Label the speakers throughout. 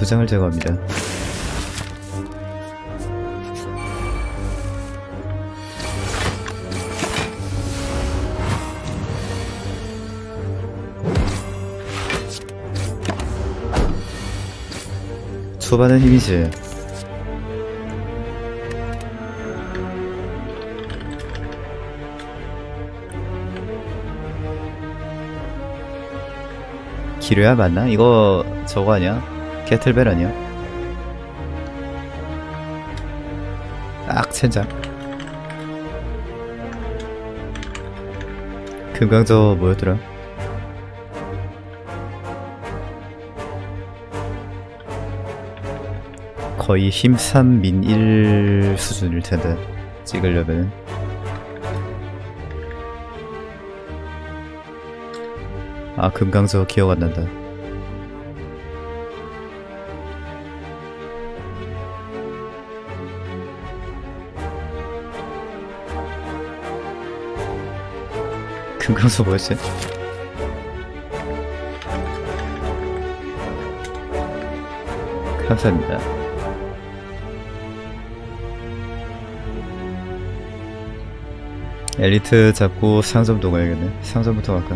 Speaker 1: 2장을 제거합니다. 초반은 힘이지. 기뢰야 맞나? 이거 저거 아니야? 캐틀벨 아니야? 악 첸장. 금강저 뭐였더라? 거의 힘 3, 민 1 수준일 텐데 찍으려면은. 아, 금강저 기억 안 난다. 금강저 뭐였지? 감사합니다. 엘리트 잡고 상점도 가야겠네. 상점부터 갈까?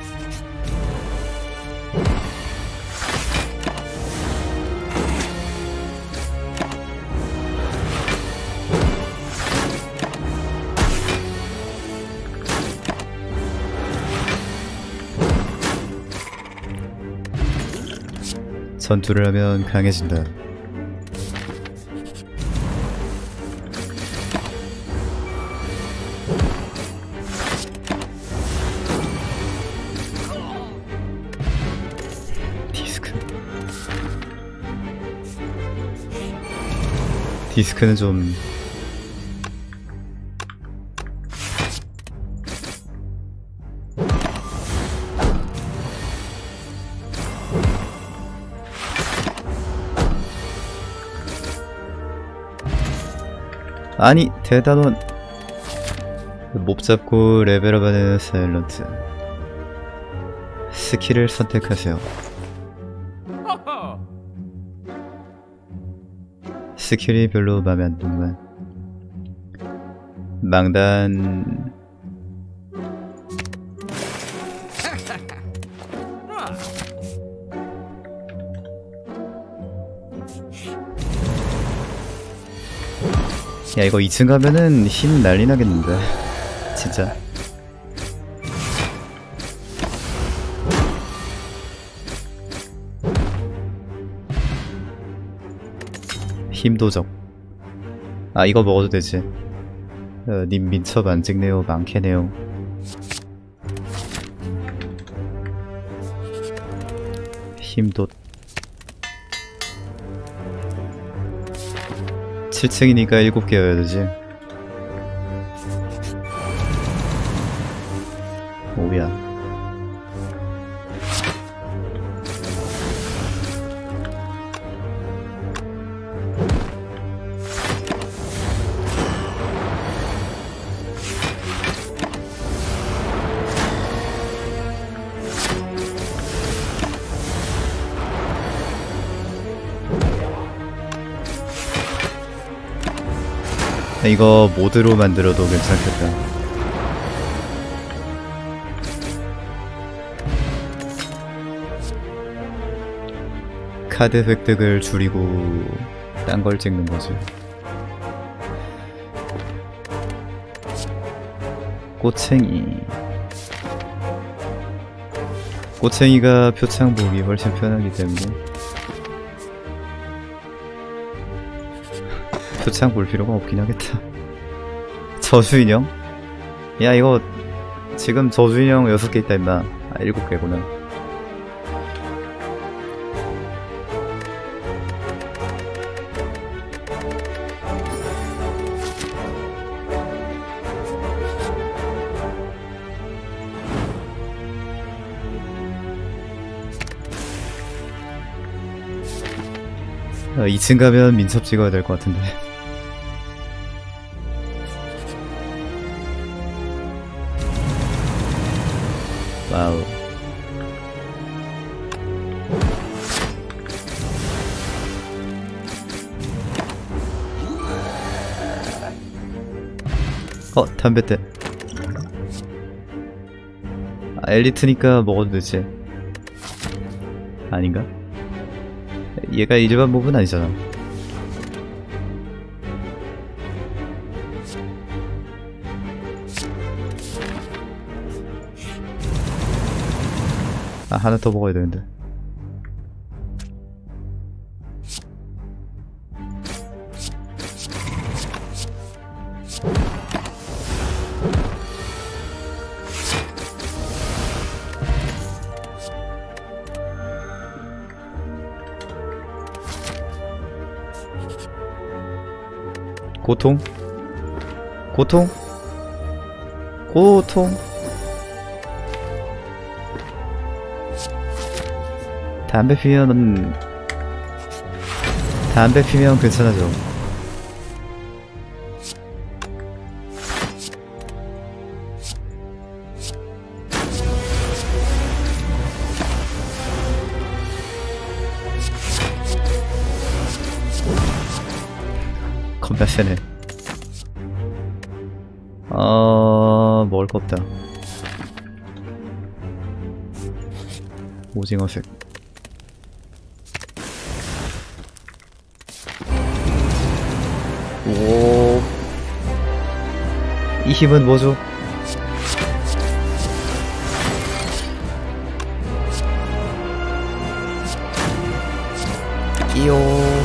Speaker 1: 전투를 하면 강해진다. 디스크는 좀 아니 대단원. 몹 잡고 레벨업하는 사일런트. 스킬을 선택하세요. 스킬이 별로 맘에 안 들구만. 망단. 야, 이거 2층 가면은 힘 난리 나겠는데 진짜. 힘도적. 아, 이거 먹어도 되지. 님 민첩 안 찍네요. 많겠네요. 힘도 7층이니까 7개여야 되지. 오야. 이거 모드로 만들어도 괜찮겠다. 카드 획득을 줄이고 딴 걸 찍는 거지. 꼬챙이. 꼬챙이가 표창 보기 훨씬 편하기 때문에 표창 볼 필요가 없긴 하겠다. 저주인형? 야, 이거 지금 저주인형 6개 있다 임마. 아, 7개구나. 아, 2층 가면 민첩 찍어야 될 것 같은데. 와우. 담뱃대. 아, 엘리트니까 먹어도 되지. 아닌가? 얘가 일반 몹은 아니잖아. 아, 하나 더 먹어야 되는데. 고통? 고통? 고통? 담배 피면 괜찮아져. 겁나 세네. 먹을 거 없다. 오징어색. 오. 이 힘은 뭐죠? 끼요.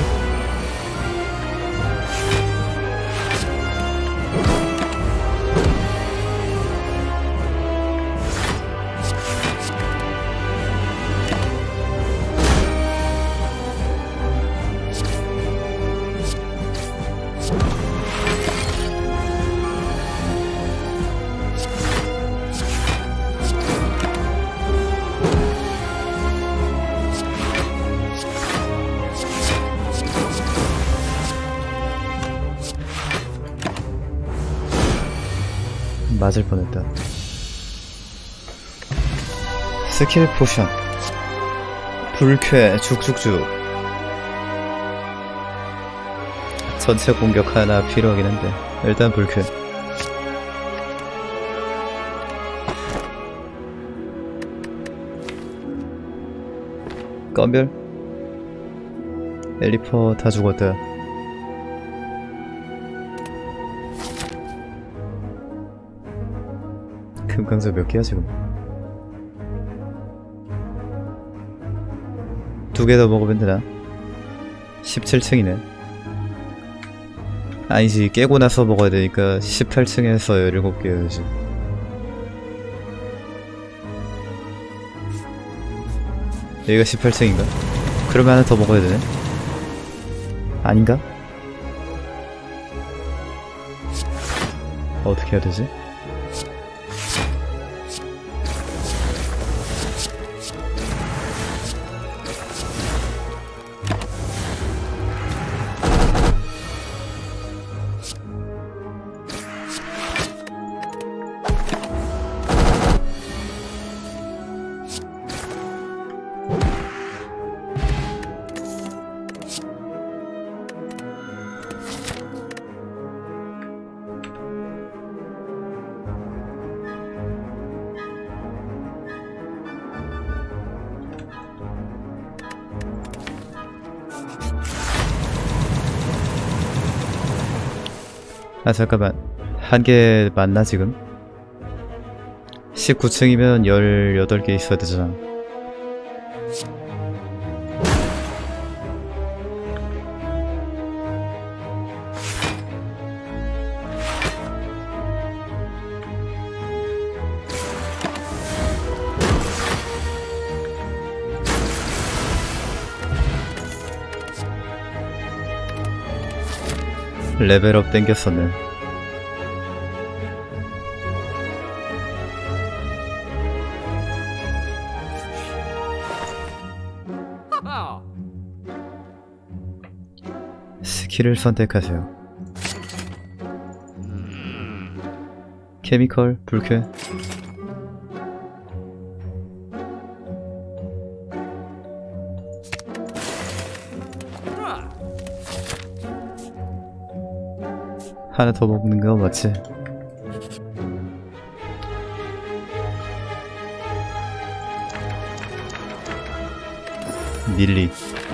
Speaker 1: 맞을 뻔했다. 스킬 포션. 불쾌 죽죽죽. 전체 공격 하나 필요하긴 한데 일단 불쾌. 건별. 엘리퍼 다 죽었다. 금강자 몇 개야 지금? 2개 더 먹으면 되나? 17층이네. 아니지, 깨고 나서 먹어야 되니까 18층에서 17개 해야지. 여기가 18층인가? 그러면 하나 더 먹어야 되네? 아닌가? 어떻게 해야 되지? 아 잠깐만, 한 개 맞나 지금? 19층이면 18개 있어야 되잖아. 레벨업 땡겼었네. 스킬을 선택하세요. 케미컬, 불쾌. 하나 더 먹는 거 맞지? 밀리.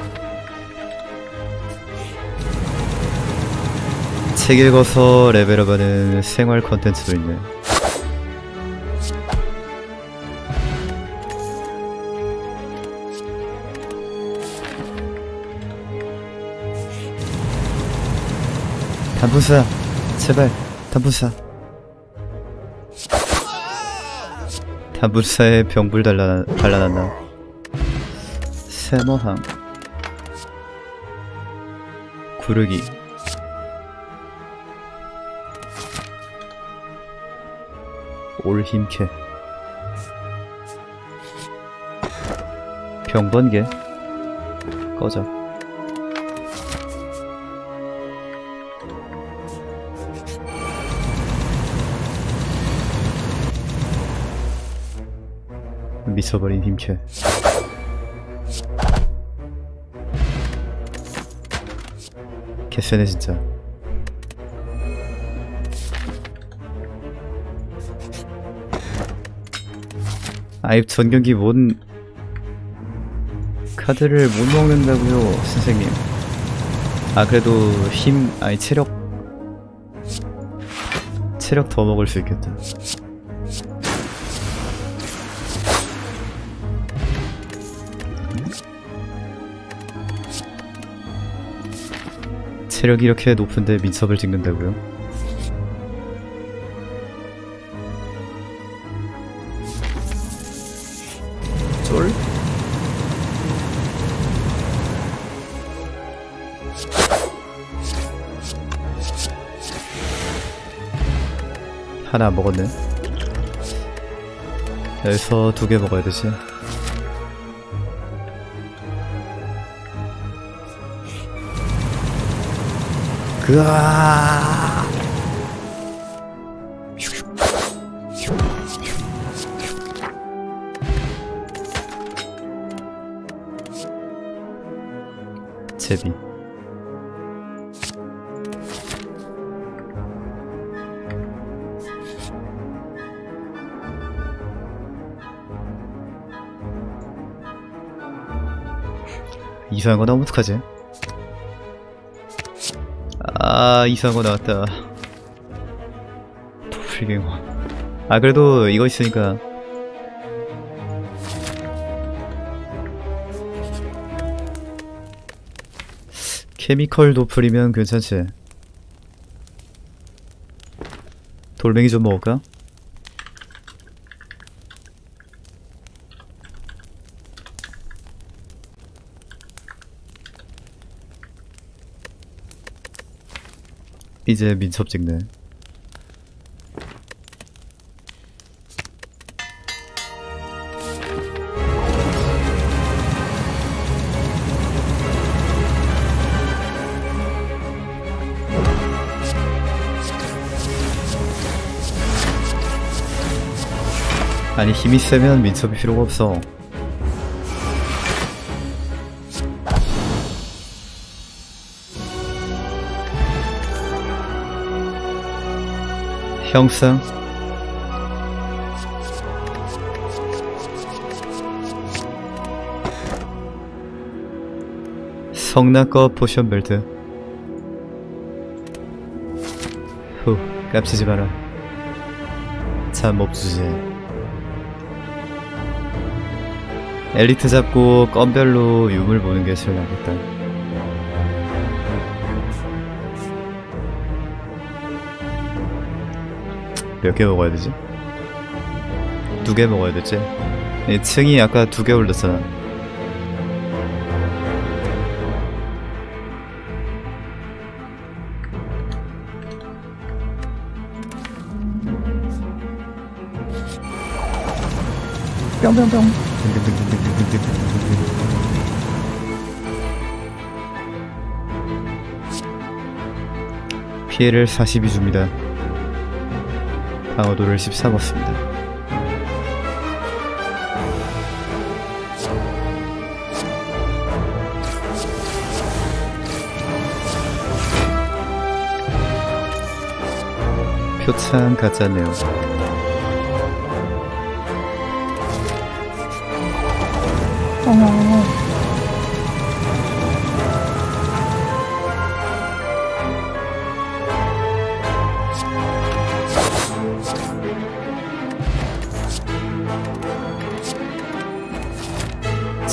Speaker 1: 책 읽어서 레벨업하는 생활 컨텐츠도 있네. 단풍사 제발 단풍사. 단풍사에 병불 발라놨나. 세모항 구르기 올힘캐 병번개 꺼져. 미쳐버린 힘캐. 개쎄네 진짜. 아이 전경기 뭔 카드를 못 먹는다고요 선생님. 아 그래도 힘 아니 체력 더 먹을 수 있겠다. 체력이 이렇게 높은데 민첩을 찍는다고요? 쫄? 하나 먹었네. 여기서 2개 먹어야 되지. 그아 제비. 이상한 거 나오면 어떡하지? 아 이상한 거 나왔다. 도플갱어. 아 그래도 이거 있으니까. 케미컬 도플이면 괜찮지. 돌멩이 좀 먹을까? 이제 민첩 찍네. 아니 힘이 세면 민첩이 필요가 없어. 형상 성나꺼 포션 벨트. 후 깝치지 마라. 참 몹주지. 엘리트 잡고 건별로 유물 보는 게 제일 낫겠다. 몇 개 먹어야 되지? 2개 먹어야 되지? 이 층이 아까 2개 올렸잖아. 뿅뿅뿅. 피해를 42 줍니다. 방어도를 14 먹습니다. 표창 가짜네요.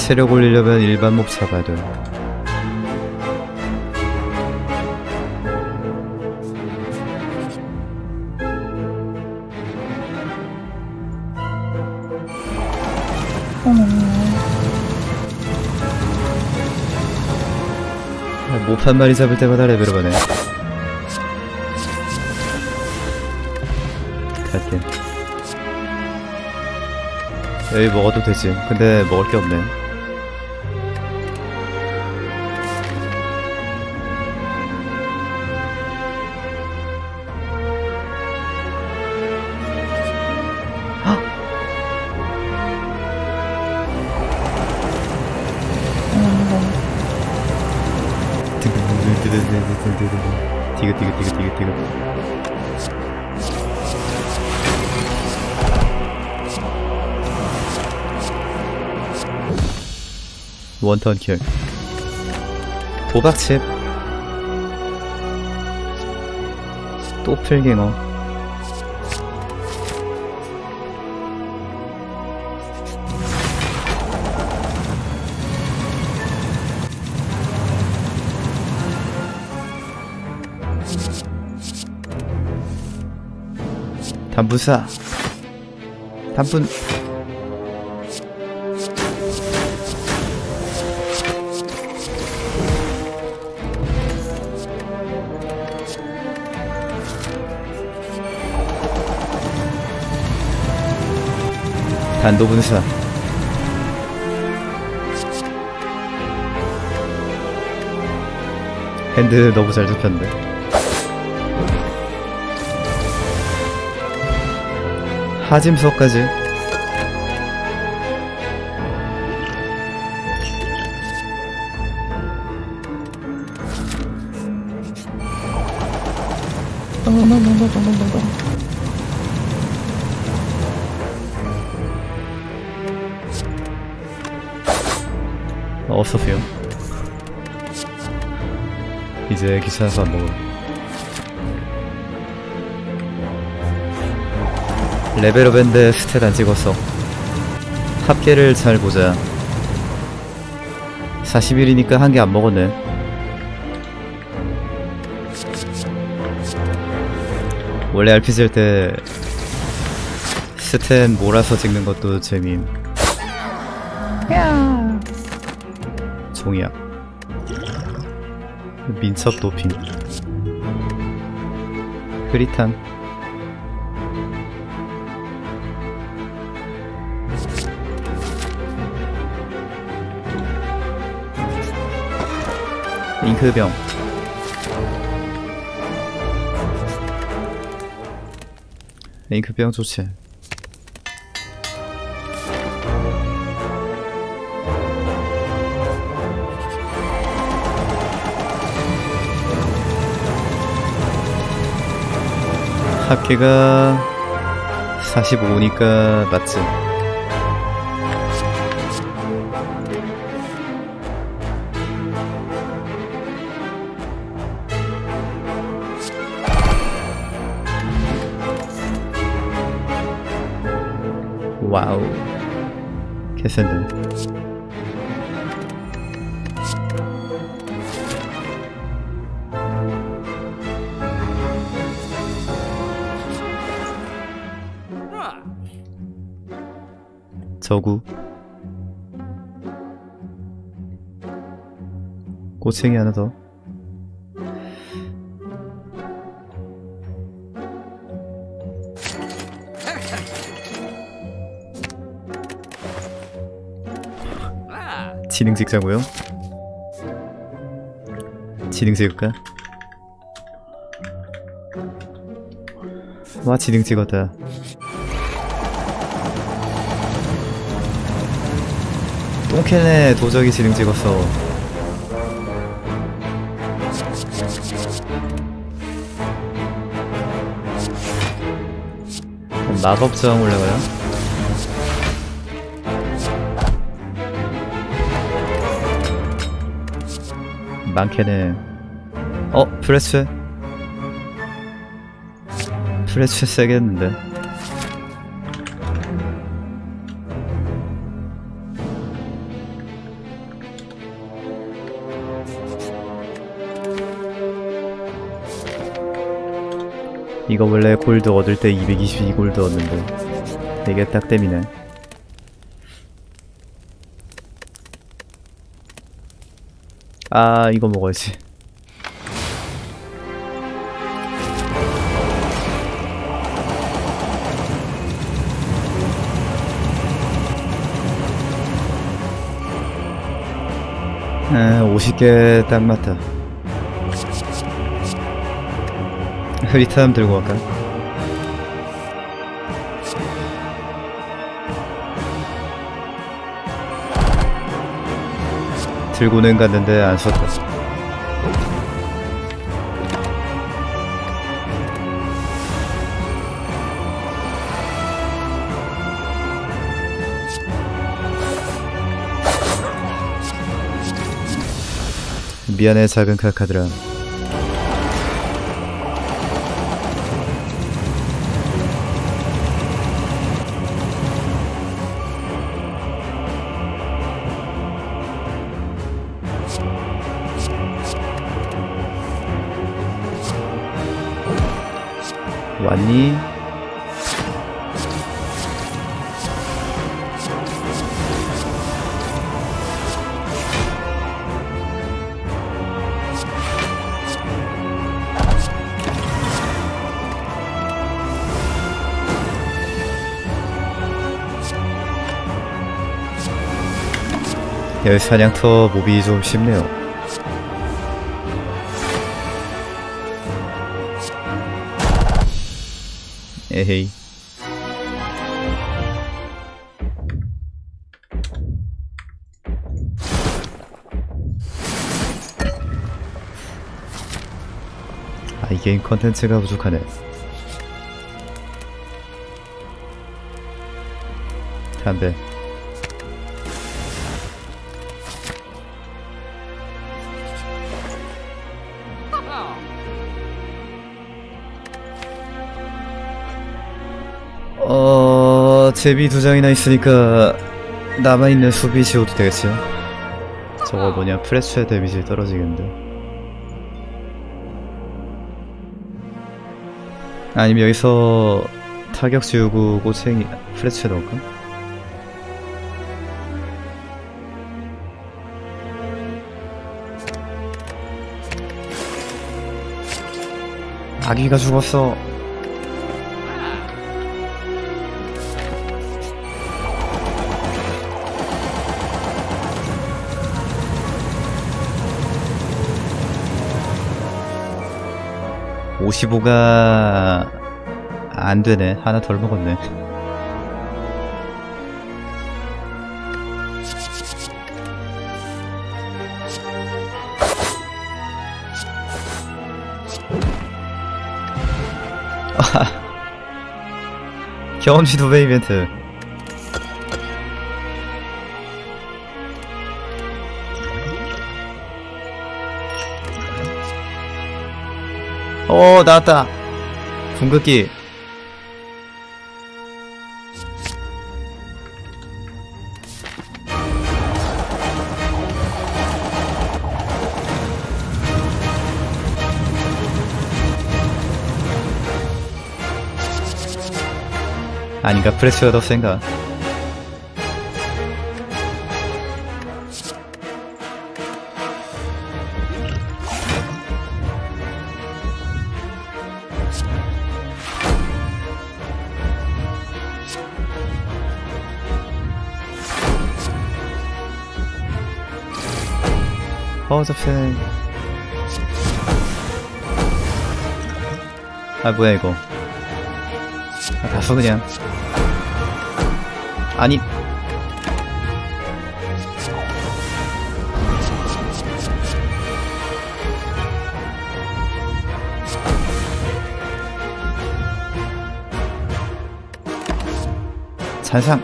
Speaker 1: 체력 올리려면 일반 몹 잡아야 돼. 몹 한 마리 잡을 때마다 레벨업하네. 갈게. 여기 먹어도 되지. 근데 먹을 게 없네. 디귿. 원턴 킬. 도박칩. 또 풀갱어. 단분사. 단분. 단도분사. 핸드 너무 잘 잡혔는데. 하짐석까지. 어서오세요. 이제 귀찮아서 안 먹어. 레벨업인데 스탯 안 찍었어. 합계를 잘 보자. 41이니까 한 개 안 먹었네. 원래 RPG 할 때 스탯 몰아서 찍는 것도 재미임. 종이야. 민첩 도핑. 흐릿한. 잉크병. 잉크병 좋지. 합계가 45니까 맞지. 와우, 개센데. 저구. 꼬챙이 하나 더. 지능 찍자고요? 지능 찍을까? 와, 지능 찍었다. 똥캔에 도적이 지능 찍었어. 마법저항 올라가요? 많게네. 프레스 세겠는데. 이거 원래 골드 얻을 때 222골드 얻는데 이게 딱 땜이네. 아, 이거 먹어야지. 아, 50개 딱 맞다. 흐릿함 들고 갈까? 들고는 갔는데 안 썼다. 미안해 작은 카카드라. 왔니? 여기 사냥터 몹이 좀 쉽네요. 에헤이. 아, 이 게임 컨텐츠가 부족하네. 담배. 제비 2장이나 있으니까 남아있는 수비 지워도 되겠지? 저거 뭐냐, 프레스의 데미지 떨어지겠는데. 아니면 여기서 타격 지우고 꼬챙이 프레스에 넣을까? 아기가 죽었어. (55가) 안되네. 하나 덜 먹었네. 경험치 2배 이벤트. 오, 나왔다. 궁극기. 아닌가? 프레쉬가 더 센가? 접생. 아, 뭐야 이거. 아, 가서 그냥. 아니. 잔상.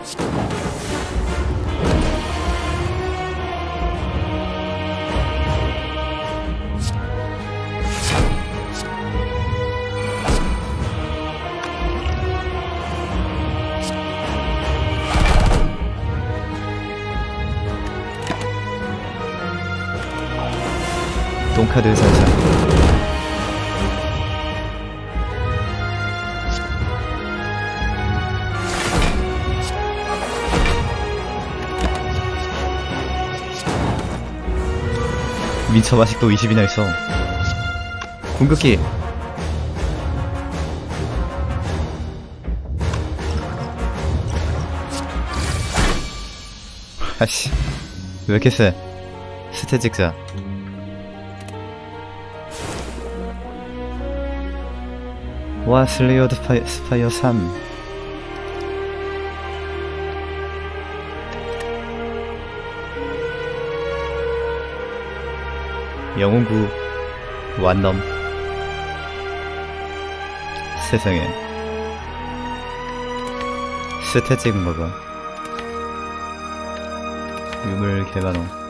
Speaker 1: 똥카드 잔상. 민첩 아직도 20이나 있어. 궁극기. 아씨, 왜 이렇게 세? 스탯 찍자. 와, 슬레이어드 스파이어 3. 영웅구 완넘. 세상에, 스탯 찍은 거봐. 유물 개만호.